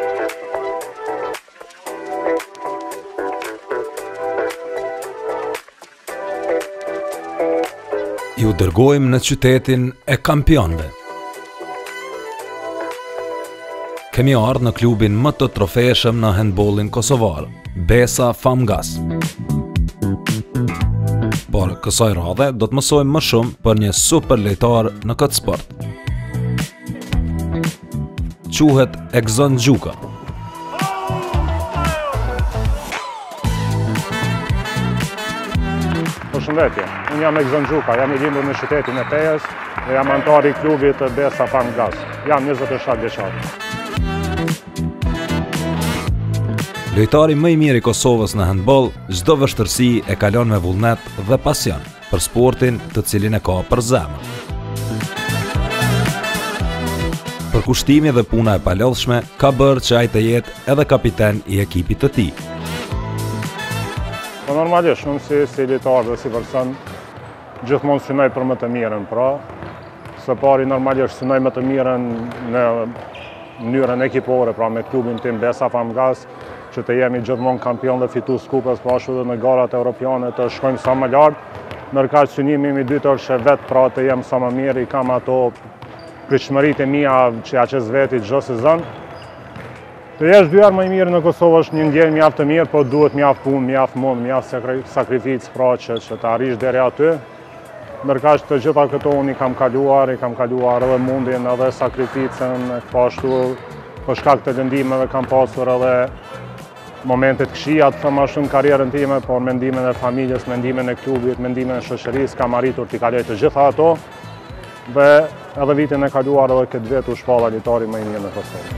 Ju dërgojmë në qytetin e kampionëve. Kemi ardhur në klubin më të trofeshëm në handbollin kosovar, Besa Famgas. Por kësaj radhe do të mësojmë më shumë për një super lojtar në këtë sport. Quhet Egzon Gjuka. Përshëndetje, unë jam Egzon Gjuka, jam i lindur në qytetin e Pejës dhe jam antar i klubit të Besa Famgas. Jam 27 vjeçar. Lojtari më i mirë i Kosovës në handboll, çdo vështirësi e kalon me vullnet dhe pasion për sportin të cilin e ka për zemër. Përkushtimi dhe puna e palodhshme ka bërë që ai të jetë edhe kapiten i ekipit të tij. Po normalisht, unë si lojtar dhe si person gjithmonë synoj për më të mirën, pra së pari normalisht synoj më të mirën në mënyrën ekipore, pra me klubin tim Besa Famgas, që të jemi gjithmonë kampion dhe fitus kupës, po ashtu dhe në garat europiane të shkojmë sa më lart. Ndërkaq synimi im i dytë është vetë pra të jem sa më mirë, i kam ato pritshmëritë e mia që ja qes veti çdo sezon. Të jesh dy herë më i mirë në Kosovë është një ndjenjë mjaft të mirë, po duhet mjaft punë, mjaft mund, mjaft sakrificë pra që të arrish deri aty. Ndërkaq të gjitha këto unë i kam kaluar edhe mundin edhe sakrificën, po ashtu për shkak të lëndimeve kam pasur edhe momentet këqija të thëmë ashtu në karrierën time, por mendimin e familjes, mendimin e klubit, mendimin e shoqërisë, kam arritur t'i kaloj të gjitha ato dhe edhe vitin e kaluar edhe këtë vit u shpalla lojtari më i mirë në Kosovë.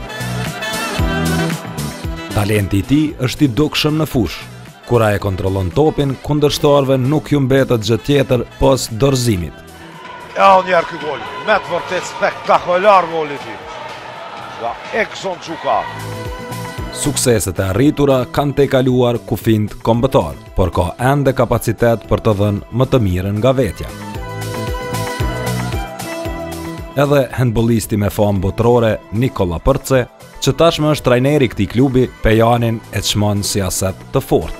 Talenti i tij është i dukshëm në fushë. Kur ai e kontrollon topin, kundërshtarëve nuk ju mbetet gjë tjetër pos dorëzimit. Ja, njerë ky gol, me të vërtet spektakolar goli ti. Nga Egzon Gjuka. Sukseset e arritura kanë tejkaluar kufijt kombëtar, por ka ende kapacitet për të dhënë më të mirën nga vetja. Edhe handbollisti me famë botërore Nikola Përce, që tashmë është trajneri i këtij klubi, Pejanin e çmon si aset të fortë.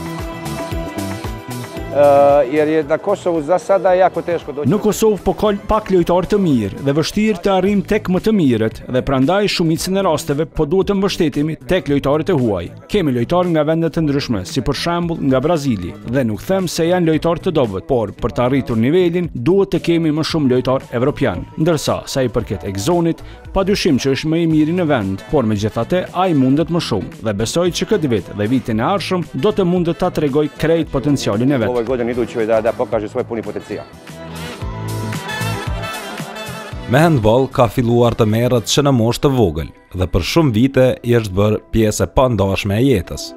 Jer je na Kosovu za sada jako teško doći. Në Kosovë po ka pak lojtarë të mirë dhe vështirë të arrim tek më të mirët dhe prandaj shumicën e rasteve po duhet të mbështetemi tek lojtarët e huaj. Kemi lojtarë nga vende të ndryshme, si për shembull nga Brazili, dhe nuk them se janë lojtarë të dobët, por për të arritur nivelin duhet të kemi më shumë lojtarë evropian. Ndërsa sa i përket Egzonit, padyshim që është më i miri në vend, por megjithatë ai mundet më shumë dhe besoj që këtë vit dhe vitin e ardhshëm do të mundet ta tregoj krejt potencialin e vet. Godin idućoj da pokaže svoj puni potencijal. Me handball ka filluar të merret që në moshë të vogël dhe për shumë vite i është bërë pjesë e pandashme e jetës.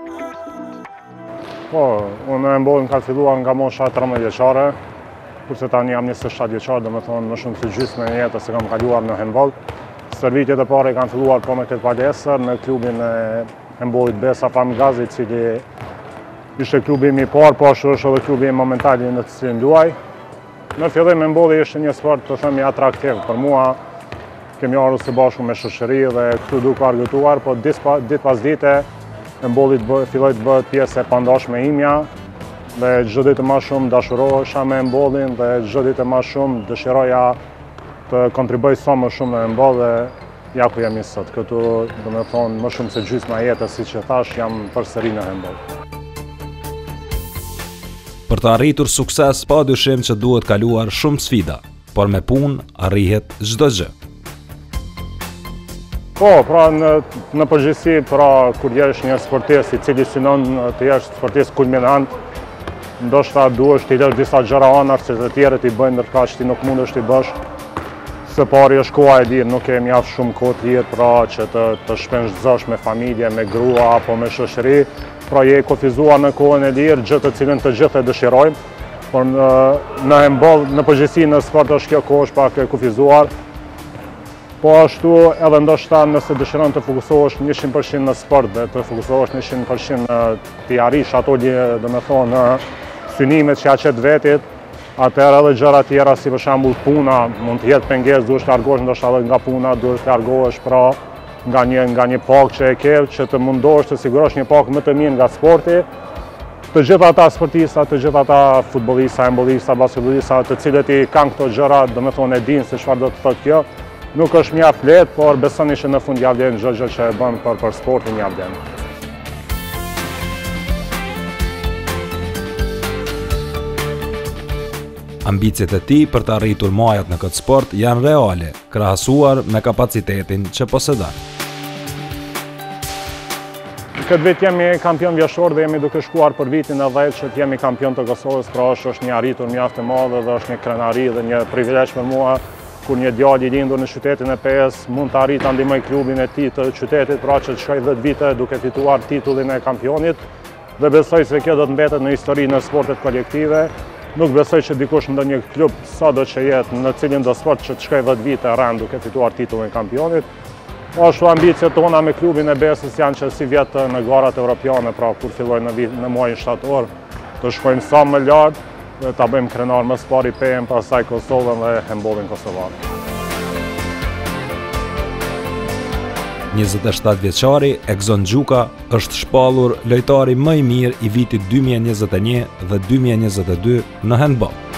Po, unë handbollin ka filluar nga mosha 13 vjeçare, kurse tani jam 27 vjeçar, domethënë më shumë se gjysmën e jetës e kam kaluar në handboll. Stërvitjet e para kanë filluar po me këtë palestër në klubin e handbollit Besa Famgas, i cili ishte klubi im i parë, po ashtu është edhe klubi im momentali në të cilin luaj. Në fillim handbolli ishte një sport të themi atraktiv për mua. Kemi ardhur së bashku me shoqëri dhe këtu duke argëtuar, po ditë pas dite handbolli filloi të bëhet pjesë e pandashme imja dhe çdo ditë më shumë dashurohesha me handbollin dhe çdo ditë më shumë dëshiroja të kontribuoj sa më shumë në handboll dhe ja ku jam sot. Këtu domethënë më shumë se gjysma e jetës, siç e thash, jam përsëri në handboll. Për të arritur sukses, padyshim që duhet kaluar shumë sfida, por me punë arrihet çdo gjë. Po, pra në përgjithësi, pra kur jesh një sportist i cili synon të jesh sportist kulminant, ndoshta duhesh t'i lësh disa gjëra anëse të tjerët i bëjnë ndërkaq ti nuk mundesh t'i bësh. Së pari është koha e lirë, nuk ke mjaft shumë kohë të lirë pra që të shpenzësh me familje, me grua apo me shoqëri. Pra je kufizuar në kohën e lirë, gjë të cilën të gjithë e dëshirojmë, por në handboll, në përgjithësi në sport është kjo kohë është pak e kufizuar. Po ashtu edhe ndoshta nëse dëshiron të fokusohesh 100% në sport dhe të fokusohesh 100% të arrish ato domethënë synimet që ja qet vetit, atëherë edhe gjëra tjera si për shembull puna mund të jetë pengesë, duhesh të largohesh ndoshta edhe nga puna, duhesh të largohesh pra nga një pagë që e ke, që të mundosh të sigurosh një pagë më të mirë nga sporti. Të gjitha ata sportista, të gjitha ata futbollista, handbollista, basketbollista, të cilët i kanë këto gjëra, domethënë e dinë se çfarë do të thotë kjo, nuk është mjaft lehtë, por besoni që në fund ja vlen çdo gjë që e bën për sportin ja vlen. Ambicjet e tij për të arritur majat në këtë sport janë reale, krahasuar me kapacitetin që posedon. Këtë vit jemi kampion vjeshtor dhe jemi duke shkuar për vitin e 10 që të jemi kampion të Kosovës, pra është një arritur mjaft e madhe dhe është një krenari dhe një privilegj për mua kur një djalë i lindur në qytetin e Pes mund të arrijë ta ndihmoj klubin e tij të qytetit, pra që të shkojë 10 vite duke fituar titullin e kampionit dhe besoj se kjo do të mbetet në historinë e sportet kolektive. Nuk besoj që dikush ndonjë klub sado që jetë në cilin do sport që të shkojë 10 vite rand duke fituar titullin e kampionit. Ashtu ambicjet tona me klubin e Besës janë që si vjetë në garat evropiane, pra kur fillojnë në muajin shtator, të shkojmë sa më lart dhe ta bëjmë krenar më së pari PM, pastaj Kosovën dhe handbollin kosovar. 27 vjeçari Egzon Gjuka është shpallur lojtari më i mirë i vitit 2021 dhe 2022 në handball.